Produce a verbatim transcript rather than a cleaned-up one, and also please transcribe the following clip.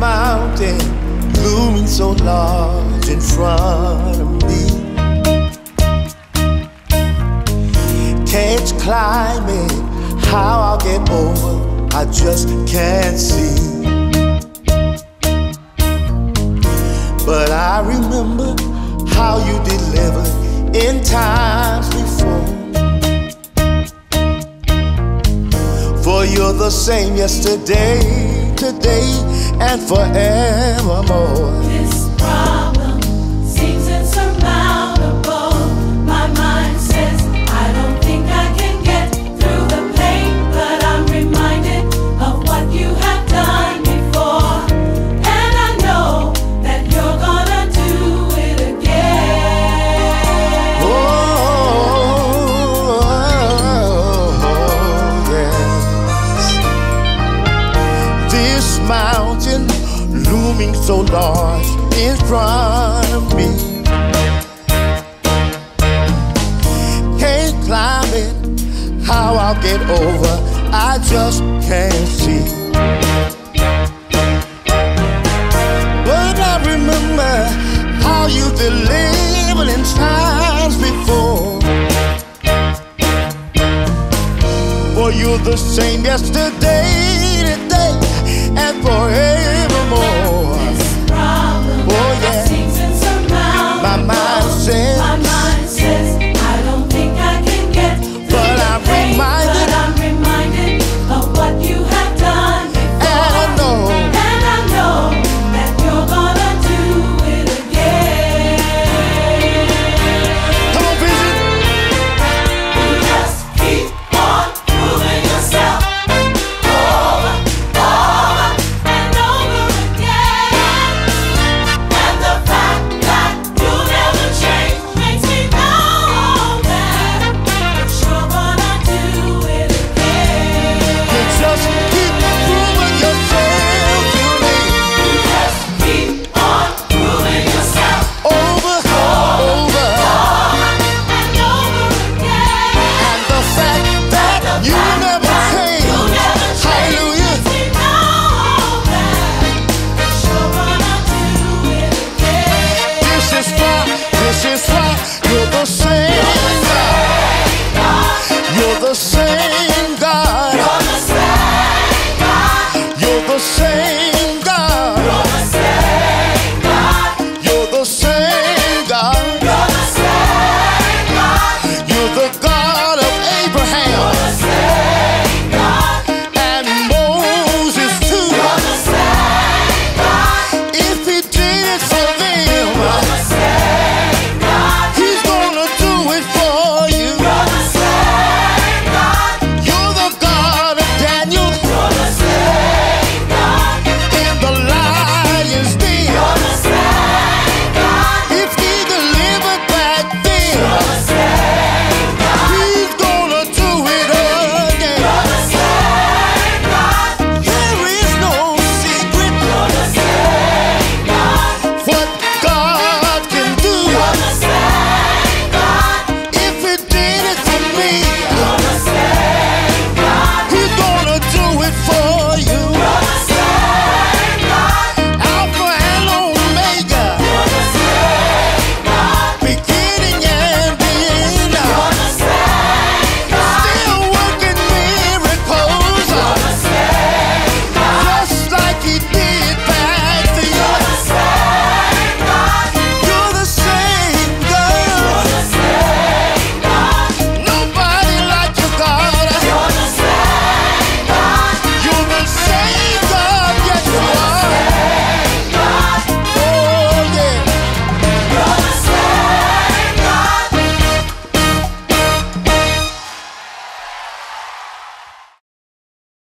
mountain looming so large in front of me. Can't climb it, how I'll get over, I just can't see. But I remember how you delivered in times before. For you're the same yesterday, today, and forevermore. This problem seems insurmountable. My mind says I don't think I can get through the pain, but I'm reminded of what you have done before, and I know that you're gonna do it again. Oh, yes. This mountain looming so large in front of me, can't climb it, how I'll get over, I just can't see. But I remember how you delivered in times before. For you're the same yesterday, today, and forever.